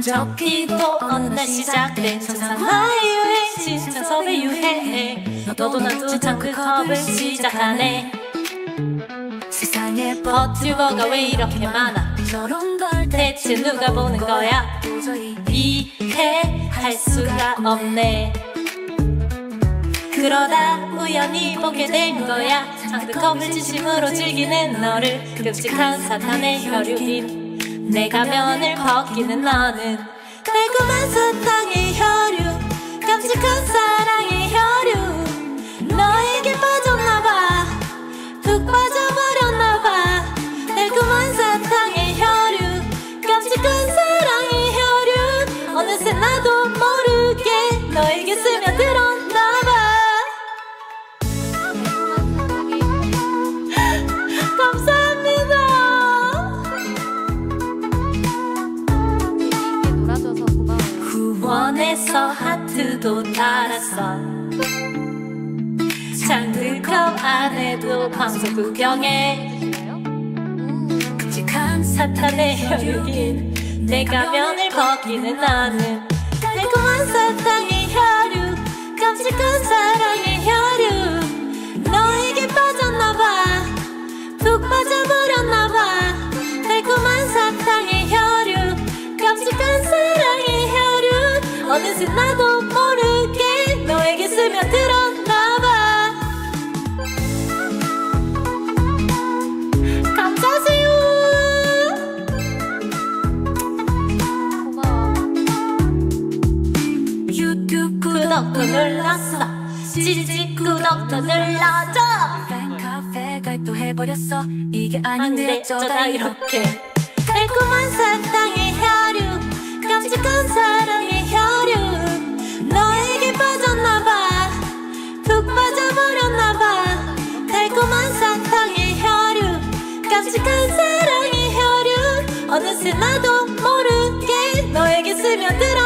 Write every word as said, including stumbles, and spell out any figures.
적히 또 어느 날 시작된 천상화의 유행신 천섭의 유행. 너도 나도 잠그 컵을 시작하네. 세상에 버튜버가 왜 이렇게 많아? 저런 걸 대체 누가 보는 거야? 도저히 이해할 수가 없네. 그러다 우연히 보게 된 거야. 장드컵을 진심으로 즐기는 너를. 끔찍한 사탄의 혈육인 내 가면을 벗기는 너는 달콤한 사탕의 혈육, 깜찍한 사랑의 혈육. 너에게 빠졌나봐, 푹 빠져버렸나봐. 달콤한 사탕의 혈육, 깜찍한 사랑의 혈육. 어느새 나도 모르게 너에게 스며들었나봐. 감사합니다. 놀아줘서 고마워요. 후원해서 하트도 달았어. 장드컵 안에도 방송 구경해. 끔찍한 사탄의 혈육인 내 가면을 벗기는 나는 달콤한 사탕의 혈육, 깜찍한 사랑의 혈육. 너에게 빠졌나봐, 푹 빠져버렸나봐. 달콤한 사탕의 혈육, 깜찍한 사랑의 혈육. 어느새 나도 모르게 너에게 스며들었나봐. 감사하세요. 고마워. 유튜브 구독도 눌렀어. 지지 구독도 눌러줘. 팬카페 가입도해버렸어. 이게 안돼 아닌데 어쩌다 이렇게. 달콤한 사탕의 혈육, 깜찍한 사랑의 혈육. 너에게 빠졌나봐, 푹 빠져버렸나봐. 달콤한 사탕의 혈육, 깜찍한 사랑의 혈육. 어느새 나도 모르게 너에게 스며들어